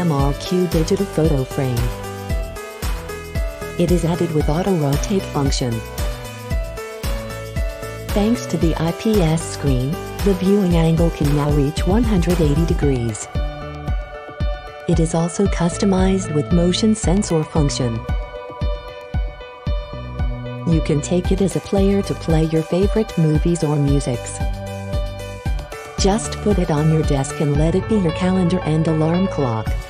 MRQ digital photo frame. It is added with auto-rotate function. Thanks to the IPS screen, the viewing angle can now reach 180 degrees. It is also customized with motion sensor function. You can take it as a player to play your favorite movies or musics. Just put it on your desk and let it be your calendar and alarm clock.